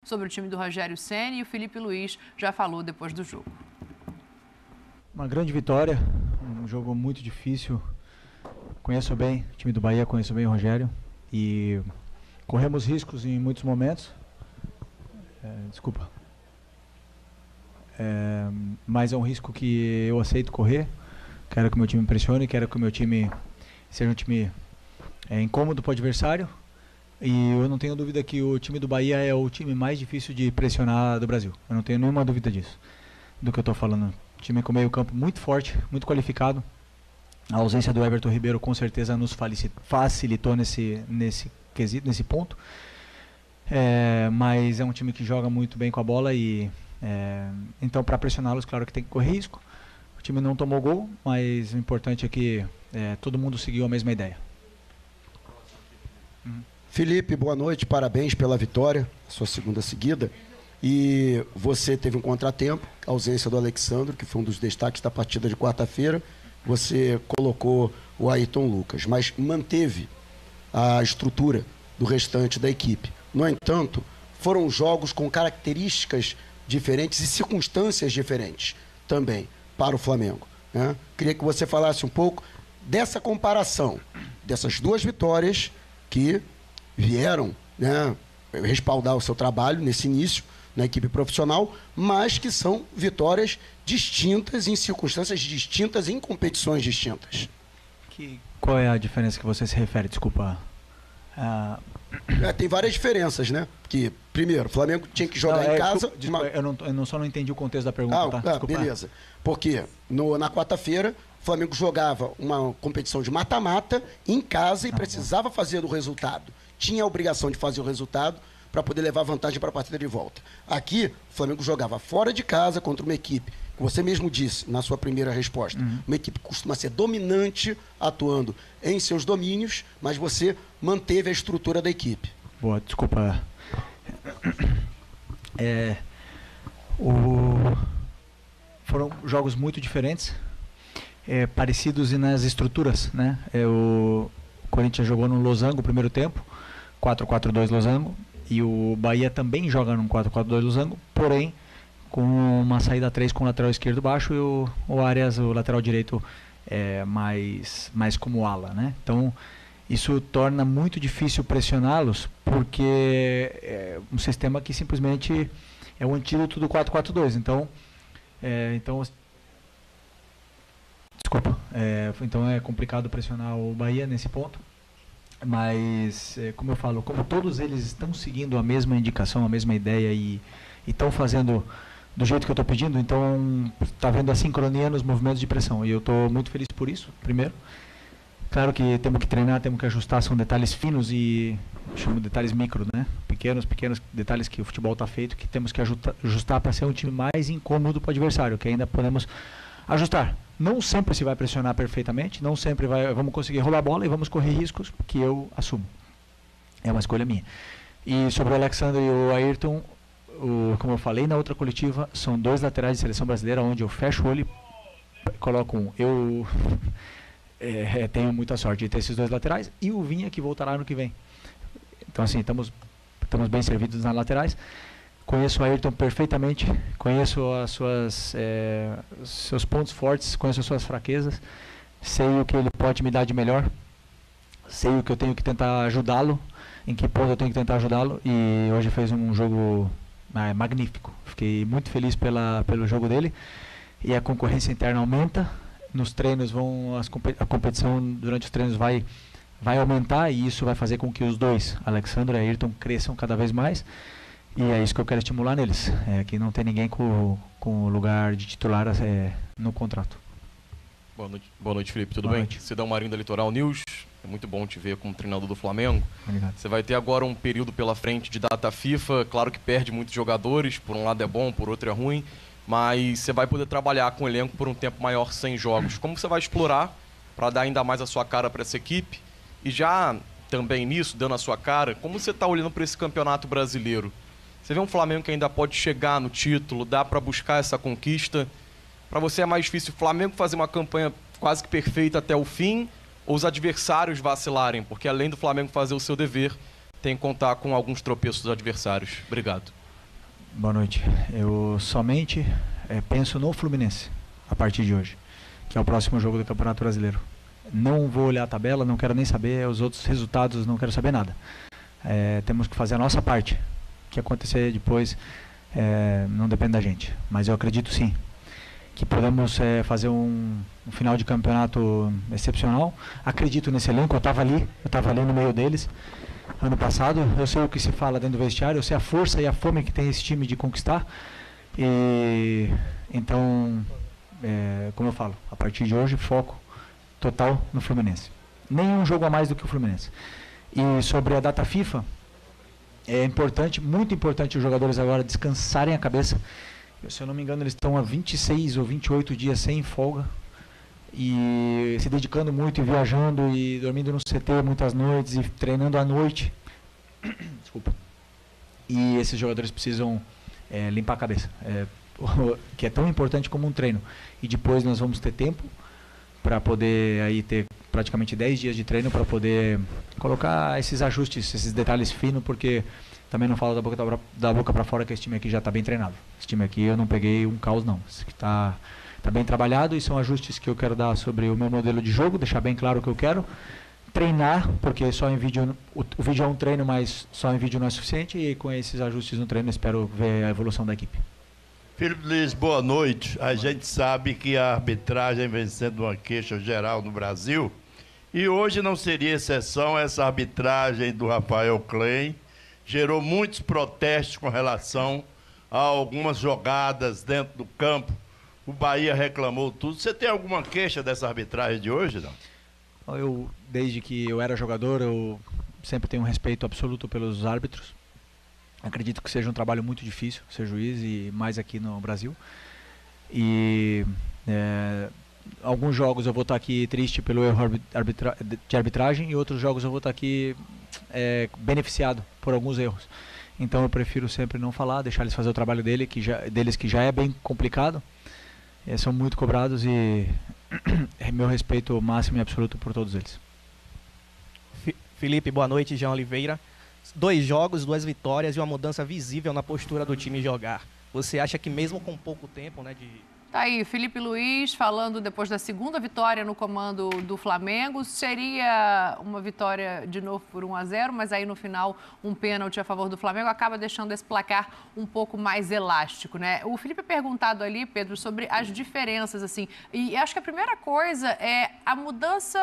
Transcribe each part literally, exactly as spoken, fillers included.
sobre o time do Rogério Ceni, e o Felipe Luiz já falou depois do jogo. Uma grande vitória, um jogo muito difícil. Conheço bem o time do Bahia, conheço bem o Rogério e corremos riscos em muitos momentos. É, desculpa. É, mas é um risco que eu aceito correr. Quero que o meu time pressione, quero que o meu time seja um time é, incômodo para o adversário. E eu não tenho dúvida que o time do Bahia é o time mais difícil de pressionar do Brasil. Eu não tenho nenhuma dúvida disso, do que eu estou falando. Time com meio campo muito forte, muito qualificado. A ausência do Everton Ribeiro com certeza nos facilitou nesse, nesse quesito, nesse ponto. É, mas é um time que joga muito bem com a bola e é, então para pressioná-los, claro que tem que correr risco. O time não tomou gol, mas o importante é que é, todo mundo seguiu a mesma ideia. Uhum. Felipe, boa noite, parabéns pela vitória, sua segunda seguida. E você teve um contratempo, a ausência do Alexandre, que foi um dos destaques da partida de quarta-feira. Você colocou o Ayrton Lucas, mas manteve a estrutura do restante da equipe. No entanto, foram jogos com características diferentes e circunstâncias diferentes também para o Flamengo, né? Queria que você falasse um pouco dessa comparação, dessas duas vitórias que vieram, né, respaldar o seu trabalho nesse início na equipe profissional, mas que são vitórias distintas, em circunstâncias distintas, em competições distintas. Que, qual é a diferença que você se refere? Desculpa. Ah... É, tem várias diferenças, né? Porque, primeiro, o Flamengo tinha que jogar não, é, em casa... Desculpa, desculpa, uma... eu, não, eu não, só não entendi o contexto da pergunta, ah, tá? Ah, beleza. Porque no, na quarta-feira, o Flamengo jogava uma competição de mata-mata em casa e ah, precisava bom. fazer o resultado. Tinha a obrigação de fazer o resultado para poder levar vantagem para a partida de volta. Aqui, o Flamengo jogava fora de casa contra uma equipe, que você mesmo disse na sua primeira resposta, uhum. uma equipe que costuma ser dominante, atuando em seus domínios, mas você manteve a estrutura da equipe. Boa, desculpa. É, o... Foram jogos muito diferentes, é, parecidos nas estruturas, né? É, o Corinthians jogou no losango o primeiro tempo, quatro quatro dois losango, e o Bahia também joga no quatro quatro dois losango, porém com uma saída três com o lateral esquerdo baixo e o, o Arias, o lateral direito, é, mais, mais como ala, né? Então isso torna muito difícil pressioná-los, porque é um sistema que simplesmente é o antídoto do quatro quatro dois. Então, é, então desculpa, é, então é complicado pressionar o Bahia nesse ponto. Mas, é, como eu falo, como todos eles estão seguindo a mesma indicação, a mesma ideia e estão fazendo do jeito que eu estou pedindo, então está vendo a sincronia nos movimentos de pressão. E eu estou muito feliz por isso, primeiro. Claro que temos que treinar, temos que ajustar, são detalhes finos e eu chamo de detalhes micro, né? Pequenos, pequenos detalhes que o futebol está feito, que temos que ajustar para ser um time mais incômodo para o adversário, que ainda podemos ajustar. Não sempre se vai pressionar perfeitamente, não sempre vai, vamos conseguir rolar a bola e vamos correr riscos que eu assumo. É uma escolha minha. E sobre o Alexandre e o Ayrton, o, como eu falei na outra coletiva, são dois laterais de seleção brasileira onde eu fecho o olho e coloco um. Eu é, tenho muita sorte de ter esses dois laterais e o Vinha que voltará no que vem. Então assim, estamos, estamos bem servidos nas laterais. Conheço o Ayrton perfeitamente, conheço as suas, é, seus pontos fortes, conheço as suas fraquezas, sei o que ele pode me dar de melhor, sei o que eu tenho que tentar ajudá-lo, em que ponto eu tenho que tentar ajudá-lo, e hoje fez um jogo é, magnífico. Fiquei muito feliz pela, pelo jogo dele, e a concorrência interna aumenta, nos treinos vão, as, a competição durante os treinos vai, vai aumentar, e isso vai fazer com que os dois, Alexandre e Ayrton, cresçam cada vez mais. E é isso que eu quero estimular neles, é que não tem ninguém com, com lugar de titular é, no contrato. Boa noite, boa noite Felipe, tudo boa bem? Noite. Cidão Marinho da Litoral News, é muito bom te ver como treinador do Flamengo. Obrigado. Você vai ter agora um período pela frente de data FIFA, claro que perde muitos jogadores, por um lado é bom, por outro é ruim, mas você vai poder trabalhar com o elenco por um tempo maior sem jogos. Como você vai explorar para dar ainda mais a sua cara para essa equipe? E já também nisso, dando a sua cara, como você está olhando para esse campeonato brasileiro? Você vê um Flamengo que ainda pode chegar no título, dá para buscar essa conquista? Para você é mais difícil o Flamengo fazer uma campanha quase que perfeita até o fim ou os adversários vacilarem? Porque além do Flamengo fazer o seu dever, tem que contar com alguns tropeços dos adversários. Obrigado. Boa noite. Eu somente é, penso no Fluminense a partir de hoje, que é o próximo jogo do Campeonato Brasileiro. Não vou olhar a tabela, não quero nem saber os outros resultados, não quero saber nada. É, temos que fazer a nossa parte. O que acontecer depois é, não depende da gente. Mas eu acredito sim que podemos é, fazer um, um final de campeonato excepcional. Acredito nesse elenco, eu estava ali, eu estava ali no meio deles ano passado. Eu sei o que se fala dentro do vestiário, eu sei a força e a fome que tem esse time de conquistar. E então, é, como eu falo, a partir de hoje, foco total no Fluminense. Nenhum jogo a mais do que o Fluminense. E sobre a data FIFA, é importante, muito importante os jogadores agora descansarem a cabeça. Se eu não me engano, eles estão há vinte e seis ou vinte e oito dias sem folga e se dedicando muito e viajando e dormindo no C T muitas noites e treinando à noite. Desculpa. E esses jogadores precisam é, limpar a cabeça, é, que é tão importante como um treino. E depois nós vamos ter tempo para poder aí ter praticamente dez dias de treino para poder colocar esses ajustes, esses detalhes finos, porque também não falo da boca, da boca para fora que esse time aqui já está bem treinado. Esse time aqui eu não peguei um caos não. Esse aqui está tá bem trabalhado e são ajustes que eu quero dar sobre o meu modelo de jogo, deixar bem claro o que eu quero. Treinar, porque só em vídeo, o, o vídeo é um treino, mas só em vídeo não é suficiente e com esses ajustes no treino eu espero ver a evolução da equipe. Felipe Luiz, boa noite. A gente sabe que a arbitragem vem sendo uma queixa geral no Brasil e hoje não seria exceção essa arbitragem do Rafael Klein. Gerou muitos protestos com relação a algumas jogadas dentro do campo. O Bahia reclamou tudo. Você tem alguma queixa dessa arbitragem de hoje, não? Eu, desde que eu era jogador, eu sempre tenho um respeito absoluto pelos árbitros. Acredito que seja um trabalho muito difícil ser juiz, e mais aqui no Brasil. E é, alguns jogos eu vou estar aqui triste pelo erro arbitra de arbitragem e outros jogos eu vou estar aqui é, beneficiado por alguns erros. Então eu prefiro sempre não falar, deixar eles fazer o trabalho dele, que já, deles que já é bem complicado. É, são muito cobrados e meu respeito máximo e absoluto por todos eles. Felipe, boa noite. Jean Oliveira. Dois jogos, duas vitórias e uma mudança visível na postura do time jogar. Você acha que mesmo com pouco tempo, né, de... Tá aí, Felipe Luiz falando depois da segunda vitória no comando do Flamengo. Seria uma vitória de novo por um a zero, mas aí no final um pênalti a favor do Flamengo acaba deixando esse placar um pouco mais elástico, né? O Felipe perguntado ali, Pedro, sobre as diferenças, assim, e acho que a primeira coisa é a mudança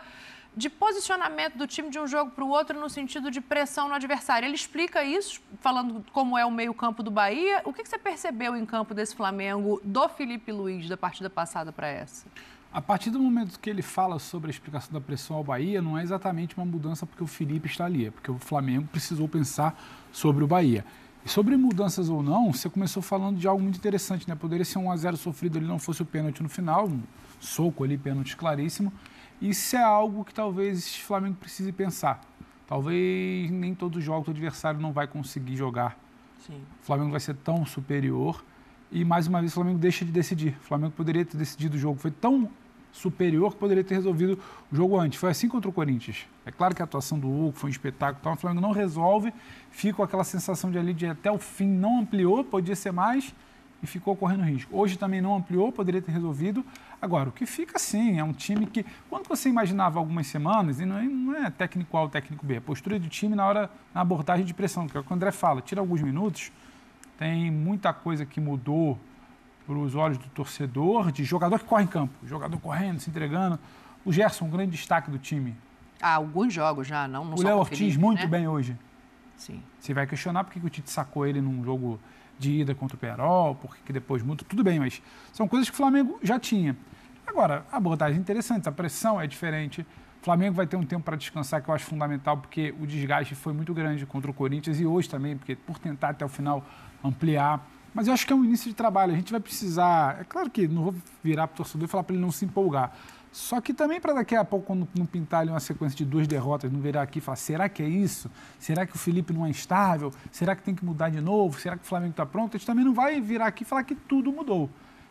de posicionamento do time de um jogo para o outro no sentido de pressão no adversário. Ele explica isso, falando como é o meio-campo do Bahia. O que você percebeu em campo desse Flamengo, do Felipe Luiz, da partida passada para essa? A partir do momento que ele fala sobre a explicação da pressão ao Bahia, não é exatamente uma mudança porque o Felipe está ali, é porque o Flamengo precisou pensar sobre o Bahia. E sobre mudanças ou não, você começou falando de algo muito interessante, né? Poderia ser um a zero sofrido ali, não fosse o pênalti no final, um soco ali, pênalti claríssimo. Isso é algo que talvez o Flamengo precise pensar. Talvez nem todos os jogos o adversário não vai conseguir jogar. Sim. O Flamengo vai ser tão superior e, mais uma vez, o Flamengo deixa de decidir. O Flamengo poderia ter decidido o jogo. Foi tão superior que poderia ter resolvido o jogo antes. Foi assim contra o Corinthians. É claro que a atuação do Hugo foi um espetáculo, mas o Flamengo não resolve, fica com aquela sensação de ali de até o fim não ampliou, podia ser mais e ficou correndo risco. Hoje também não ampliou, poderia ter resolvido. Agora, o que fica assim, é um time que, quando você imaginava algumas semanas, e não é, não é técnico A ou técnico B, a postura do time na hora, na abordagem de pressão, que é o que o André fala, tira alguns minutos, tem muita coisa que mudou para os olhos do torcedor, de jogador que corre em campo, jogador correndo, se entregando. O Gerson, um grande destaque do time. Há alguns jogos já, não, não o Léo Ortiz, Felipe, muito né? bem hoje. Sim. Você vai questionar por que o Tite sacou ele num jogo de ida contra o Pearol, por que depois muda, tudo bem, mas são coisas que o Flamengo já tinha. Agora, a abordagem é interessante, a pressão é diferente. O Flamengo vai ter um tempo para descansar, que eu acho fundamental, porque o desgaste foi muito grande contra o Corinthians e hoje também, porque por tentar até o final ampliar. Mas eu acho que é um início de trabalho, a gente vai precisar... É claro que não vou virar para o torcedor e falar para ele não se empolgar. Só que também para daqui a pouco, quando não pintar ali uma sequência de duas derrotas, não virar aqui e falar, será que é isso? Será que o Felipe não é estável? Será que tem que mudar de novo? Será que o Flamengo está pronto? A gente também não vai virar aqui e falar que tudo mudou.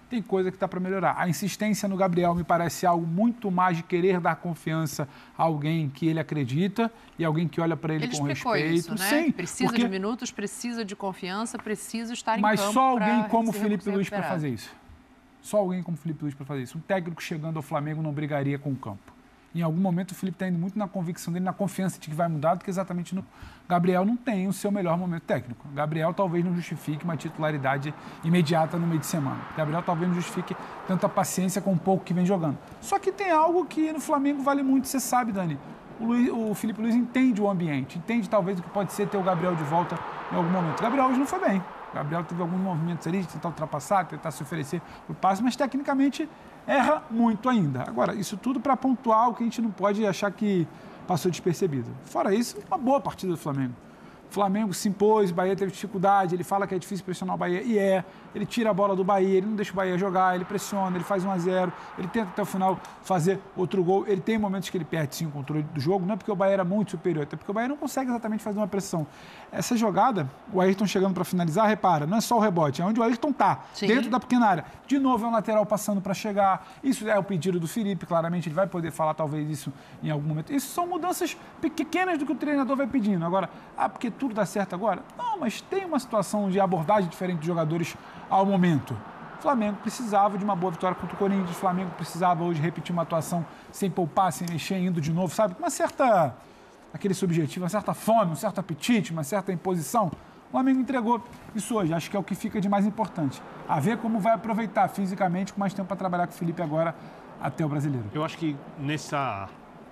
tem coisa que está para melhorar. A insistência no Gabriel me parece algo muito mais de querer dar confiança a alguém que ele acredita e alguém que olha para ele, ele com respeito. Isso, né? Sim, precisa porque... de minutos, precisa de confiança, precisa estar em Mas campo. Mas só alguém como se Felipe Luiz para recuperar. fazer isso. Só alguém como Felipe Luiz para fazer isso. Um técnico chegando ao Flamengo não brigaria com o campo. Em algum momento o Felipe está indo muito na convicção dele, na confiança de que vai mudar, do que exatamente no... Gabriel não tem o seu melhor momento técnico. Gabriel talvez não justifique uma titularidade imediata no meio de semana. Gabriel talvez não justifique tanta paciência com o pouco que vem jogando. Só que tem algo que no Flamengo vale muito, você sabe, Dani. O, Luiz, o Felipe Luiz entende o ambiente, entende talvez o que pode ser ter o Gabriel de volta em algum momento. O Gabriel hoje não foi bem. O Gabriel teve alguns movimentos ali de tentar ultrapassar, tentar se oferecer o passe, mas tecnicamente erra muito ainda. Agora, isso tudo para pontuar o que a gente não pode achar que passou despercebido. Fora isso, uma boa partida do Flamengo. O Flamengo se impôs, o Bahia teve dificuldade, ele fala que é difícil pressionar o Bahia, e é. Ele tira a bola do Bahia, ele não deixa o Bahia jogar, ele pressiona, ele faz um a zero, ele tenta até o final fazer outro gol. Ele tem momentos que ele perde, sim, o controle do jogo, não é porque o Bahia era muito superior, até porque o Bahia não consegue exatamente fazer uma pressão. Essa jogada, o Ayrton chegando para finalizar, repara, não é só o rebote, é onde o Ayrton está, dentro da pequena área. De novo é um lateral passando para chegar, isso é o pedido do Felipe, claramente ele vai poder falar talvez isso em algum momento. Isso são mudanças pequenas do que o treinador vai pedindo. Agora, ah, porque tudo dá certo agora? Não, mas tem uma situação de abordagem diferente dos jogadores ao momento. O Flamengo precisava de uma boa vitória contra o Corinthians, o Flamengo precisava hoje repetir uma atuação sem poupar, sem mexer, indo de novo, sabe? Uma certa, aquele subjetivo, uma certa fome, um certo apetite, uma certa imposição. O Flamengo entregou isso hoje, acho que é o que fica de mais importante. A ver como vai aproveitar fisicamente, com mais tempo para trabalhar com o Felipe agora até o Brasileiro. Eu acho que nessa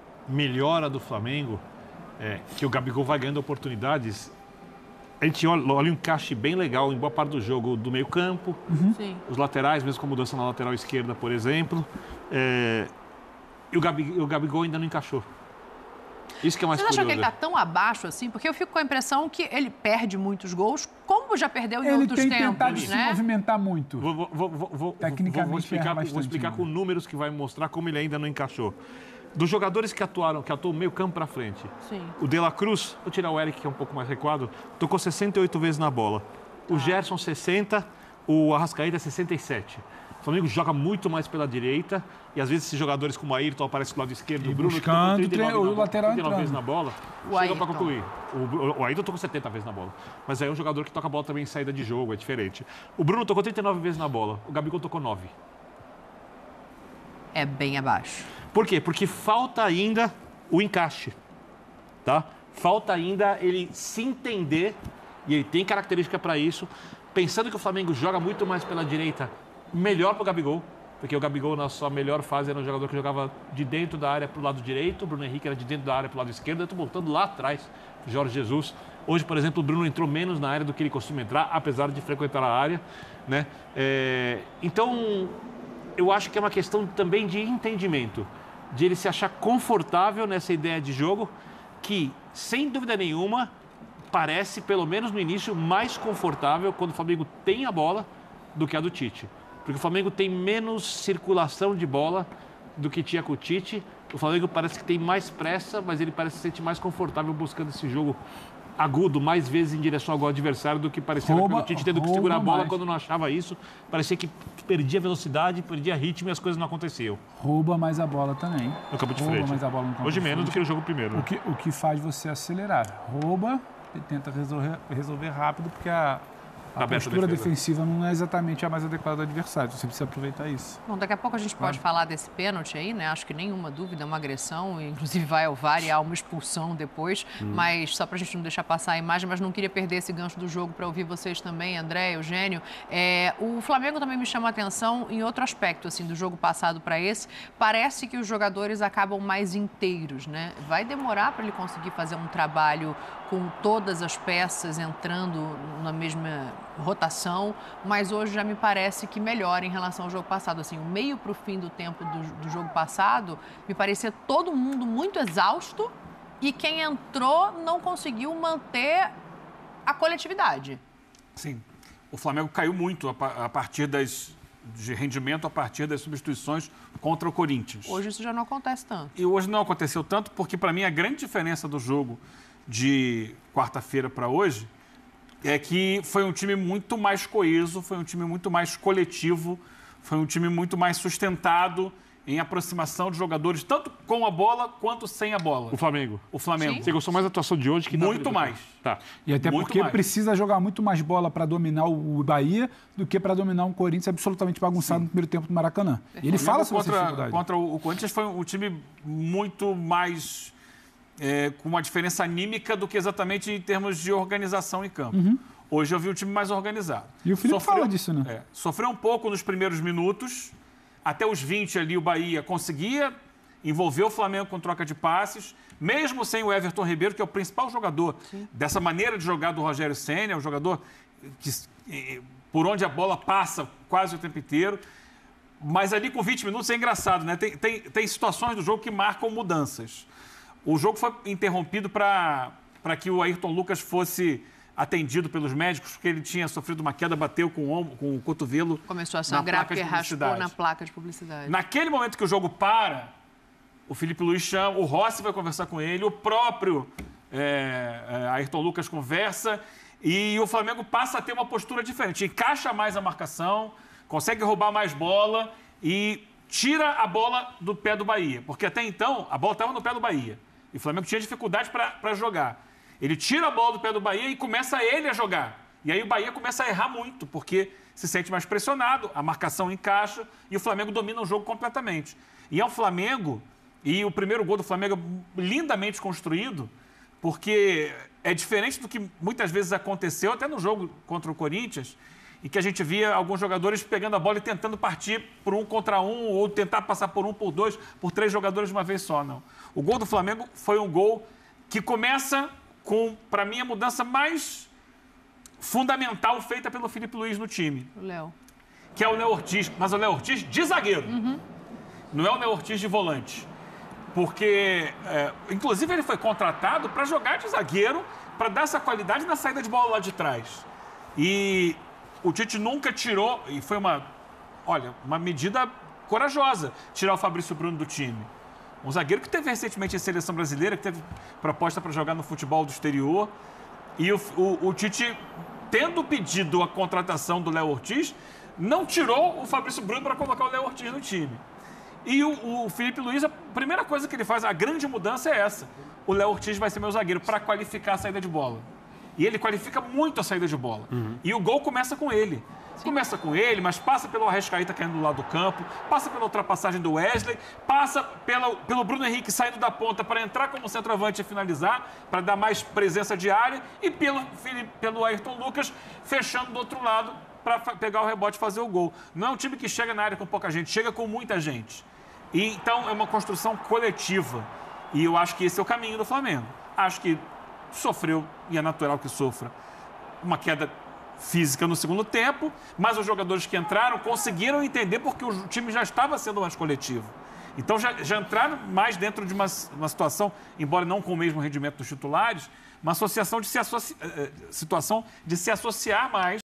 melhora do Flamengo, é, que o Gabigol vai ganhando oportunidades, a gente olha, olha um encaixe bem legal em boa parte do jogo do meio campo, uhum. os laterais, mesmo com mudança na lateral esquerda, por exemplo. É, e o Gabigol, o Gabigol ainda não encaixou. Isso que é mais Vocês acham curioso. que ele está tão abaixo assim? Porque eu fico com a impressão que ele perde muitos gols, como já perdeu em ele outros tem tempos, tentado né? se movimentar muito. Vou, vou, vou, vou, Tecnicamente, vou explicar, bastante, vou explicar né? com números que vai mostrar como ele ainda não encaixou. Dos jogadores que atuaram, que atuam meio campo para frente, Sim. o De La Cruz, vou tirar o Eric, que é um pouco mais recuado, tocou sessenta e oito vezes na bola. O Ah. Gerson, sessenta, o Arrascaeta, sessenta e sete. O Flamengo joga muito mais pela direita e às vezes esses jogadores como o Ayrton aparecem do lado esquerdo, E o Bruno, buscando que tocou trinta e nove, o na bola, lateral trinta e nove vezes entrando. na bola, O chega Ayrton. para concluir. O, o Ayrton tocou setenta vezes na bola, mas aí é um jogador que toca a bola também em saída de jogo, é diferente. O Bruno tocou trinta e nove vezes na bola, o Gabigol tocou nove. É bem abaixo. Por quê? Porque falta ainda o encaixe, tá? Falta ainda ele se entender, e ele tem característica para isso, pensando que o Flamengo joga muito mais pela direita, melhor para o Gabigol, porque o Gabigol na sua melhor fase era um jogador que jogava de dentro da área para o lado direito, o Bruno Henrique era de dentro da área para o lado esquerdo, eu estou voltando lá atrás, Jorge Jesus. Hoje, por exemplo, o Bruno entrou menos na área do que ele costuma entrar, apesar de frequentar a área, né? É... Então, eu acho que é uma questão também de entendimento, de ele se achar confortável nessa ideia de jogo, que, sem dúvida nenhuma, parece, pelo menos no início, mais confortável quando o Flamengo tem a bola do que a do Tite. Porque o Flamengo tem menos circulação de bola do que tinha com o Tite. O Flamengo parece que tem mais pressa, mas ele parece se sentir mais confortável buscando esse jogo agudo, mais vezes em direção ao gol adversário do que parecia Rouba, o Tite tendo que rouba segurar a bola mais. quando não achava isso. Parecia que perdia velocidade, perdia ritmo e as coisas não aconteciam. Rouba mais a bola também. No campo de Rouba frente. mais a bola no campo Hoje de menos frente. do que no jogo primeiro. O que, o que faz você acelerar. Rouba e tenta resolver, resolver rápido, porque a, a Aberta postura a defesa. defensiva não é exatamente a mais adequada do adversário. Você precisa aproveitar isso. Bom, daqui a pouco a gente pode falar desse pênalti aí, né? Acho que nenhuma dúvida, é uma agressão, inclusive vai ao V A R e há uma expulsão depois, Hum. mas só para a gente não deixar passar a imagem, mas não queria perder esse gancho do jogo para ouvir vocês também, André, Eugênio. É, o Flamengo também me chama a atenção em outro aspecto, assim, do jogo passado para esse. Parece que os jogadores acabam mais inteiros, né? Vai demorar para ele conseguir fazer um trabalho com todas as peças entrando na mesma rotação, mas hoje já me parece que melhora em relação ao jogo passado. Assim, o meio para o fim do tempo do, do jogo passado, me parecia todo mundo muito exausto e quem entrou não conseguiu manter a coletividade. Sim, o Flamengo caiu muito a, pa- a partir das, de rendimento, a partir das substituições contra o Corinthians. Hoje isso já não acontece tanto. E hoje não aconteceu tanto porque, para mim, a grande diferença do jogo de quarta-feira para hoje é que foi um time muito mais coeso, foi um time muito mais coletivo, foi um time muito mais sustentado em aproximação de jogadores, tanto com a bola quanto sem a bola. O Flamengo. O Flamengo. Sim. Você gostou mais da atuação de hoje que da Muito mais. Tá. E até Muito porque mais. precisa jogar muito mais bola para dominar o Bahia do que para dominar um Corinthians absolutamente bagunçado Sim. no primeiro tempo do Maracanã. E ele fala sobre essa dificuldade. Contra o Corinthians foi um time muito mais... É, com uma diferença anímica do que exatamente em termos de organização em campo. Uhum. Hoje eu vi um time mais organizado. E o Felipe sofreu, fala disso, né? É, sofreu um pouco nos primeiros minutos. Até os vinte ali o Bahia conseguia envolver o Flamengo com troca de passes, mesmo sem o Everton Ribeiro, que é o principal jogador Sim. dessa maneira de jogar do Rogério Ceni, é um jogador que, por onde a bola passa quase o tempo inteiro. Mas ali com vinte minutos é engraçado, né? Tem, tem, tem situações do jogo que marcam mudanças. O jogo foi interrompido para que o Ayrton Lucas fosse atendido pelos médicos, porque ele tinha sofrido uma queda, bateu com o, ombro, com o cotovelo. Começou a sangrar porque raspou na placa de publicidade. Naquele momento que o jogo para, o Felipe Luiz chama, o Rossi vai conversar com ele, o próprio é, é, Ayrton Lucas conversa e o Flamengo passa a ter uma postura diferente. Encaixa mais a marcação, consegue roubar mais bola e tira a bola do pé do Bahia. Porque até então, a bola estava no pé do Bahia. E o Flamengo tinha dificuldade para jogar. Ele tira a bola do pé do Bahia e começa ele a jogar. E aí o Bahia começa a errar muito, porque se sente mais pressionado, a marcação encaixa e o Flamengo domina o jogo completamente. E é o Flamengo, e o primeiro gol do Flamengo é lindamente construído, porque é diferente do que muitas vezes aconteceu, até no jogo contra o Corinthians, em que a gente via alguns jogadores pegando a bola e tentando partir por um contra um, ou tentar passar por um, por dois, por três jogadores de uma vez só, não. O gol do Flamengo foi um gol que começa com, para mim, a mudança mais fundamental feita pelo Felipe Luiz no time. O Léo. Que é o Léo Ortiz, mas o Léo Ortiz de zagueiro. Uhum. Não é o Léo Ortiz de volante. Porque, é, inclusive, ele foi contratado para jogar de zagueiro, para dar essa qualidade na saída de bola lá de trás. E o Tite nunca tirou, e foi uma, olha, uma medida corajosa, tirar o Fabrício Bruno do time. Um zagueiro que teve recentemente a seleção brasileira, que teve proposta para jogar no futebol do exterior. E o, o, o Tite, tendo pedido a contratação do Léo Ortiz, não tirou o Fabrício Bruno para colocar o Léo Ortiz no time. E o, o Felipe Luiz, a primeira coisa que ele faz, a grande mudança é essa. O Léo Ortiz vai ser meu zagueiro para qualificar a saída de bola. E ele qualifica muito a saída de bola. Uhum. E o gol começa com ele. Sim. Começa com ele, mas passa pelo Arrascaeta caindo do lado do campo, passa pela ultrapassagem do Wesley, passa pela, pelo Bruno Henrique saindo da ponta para entrar como centroavante e finalizar, para dar mais presença de área, e pelo, pelo Ayrton Lucas fechando do outro lado para pegar o rebote e fazer o gol. Não é um time que chega na área com pouca gente, chega com muita gente. E, então é uma construção coletiva. E eu acho que esse é o caminho do Flamengo. Acho que sofreu, e é natural que sofra, uma queda física no segundo tempo, mas os jogadores que entraram conseguiram entender porque o time já estava sendo mais coletivo. Então já, já entraram mais dentro de uma, uma situação, embora não com o mesmo rendimento dos titulares, uma associação de se associ... situação de se associar mais